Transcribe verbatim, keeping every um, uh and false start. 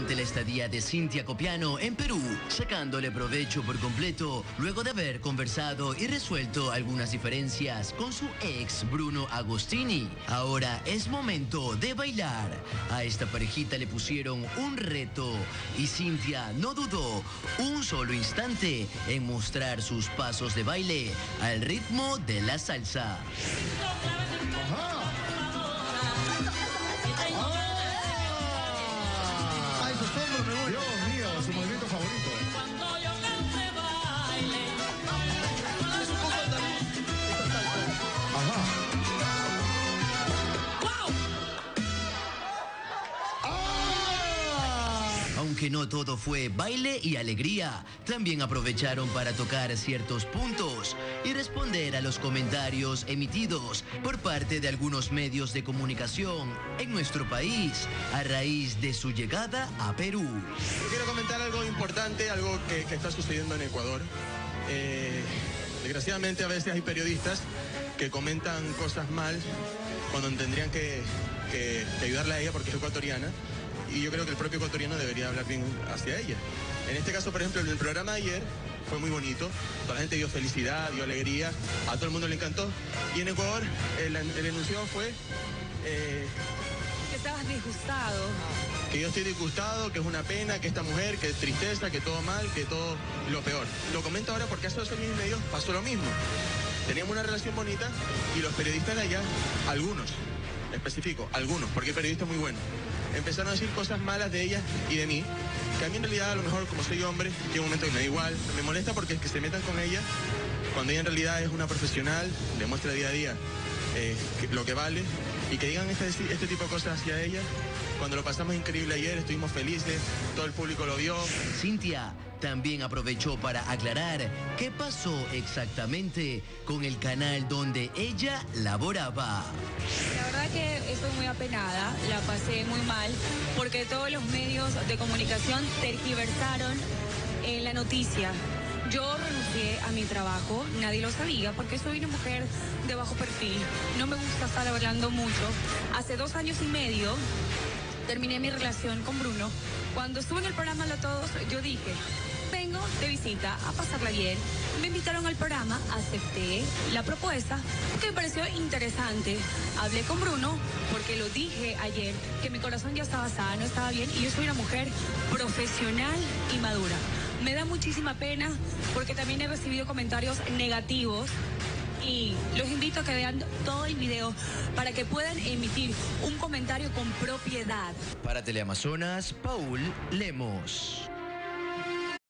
durante la estadía de Cynthia Copiano en Perú, sacándole provecho por completo luego de haber conversado y resuelto algunas diferencias con su ex Bruno Agostini. Ahora es momento de bailar. A esta parejita le pusieron un reto y Cynthia no dudó un solo instante en mostrar sus pasos de baile al ritmo de la salsa. Dios mío, su movimiento favorito. Cuando yo cante baile. Es un poco también. Ajá. ¡Wow! ¡Ah! Aunque no todo fue baile y alegría, también aprovecharon para tocar ciertos puntos y responder a los comentarios emitidos por parte de algunos medios de comunicación en nuestro país a raíz de su llegada a Perú. Yo quiero comentar algo importante, algo que, que está sucediendo en Ecuador. Eh, desgraciadamente a veces hay periodistas que comentan cosas mal cuando tendrían que, que, que ayudarle a ella porque es ecuatoriana. Y yo creo que el propio ecuatoriano debería hablar bien hacia ella. En este caso, por ejemplo, en el programa de ayer fue muy bonito. Toda la gente dio felicidad, dio alegría, a todo el mundo le encantó. Y en Ecuador el, el enunciado fue eh, Que estabas disgustado. que yo estoy disgustado, que es una pena, que esta mujer, que tristeza, que todo mal, que todo lo peor. Lo comento ahora porque hace dos años y medio pasó lo mismo. Teníamos una relación bonita y los periodistas de allá, algunos, específico, algunos, porque hay periodistas muy buenos, empezaron a decir cosas malas de ella y de mí, que a mí en realidad a lo mejor como soy hombre, llega un momento que me da igual, me molesta porque es que se metan con ella, cuando ella en realidad es una profesional, demuestra día a día eh, que- lo que vale, y que digan este, este tipo de cosas hacia ella. Cuando lo pasamos increíble ayer, estuvimos felices, todo el público lo vio. Cynthia también aprovechó para aclarar qué pasó exactamente con el canal donde ella laboraba. La verdad que estoy muy apenada, la pasé muy mal, porque todos los medios de comunicación tergiversaron eh, la noticia. Yo renuncié a mi trabajo, nadie lo sabía, porque soy una mujer de bajo perfil. No me gusta estar hablando mucho. Hace dos años y medio terminé mi relación con Bruno. Cuando estuve en el programa Hola a Todos, yo dije, vengo de visita a pasarla bien. Me invitaron al programa, acepté la propuesta, que me pareció interesante. Hablé con Bruno, porque lo dije ayer, que mi corazón ya estaba sano, estaba bien, y yo soy una mujer profesional y madura. Me da muchísima pena, porque también he recibido comentarios negativos, y los invito a que vean todo el video para que puedan emitir un comentario con propiedad. Para Teleamazonas, Paul Lemos.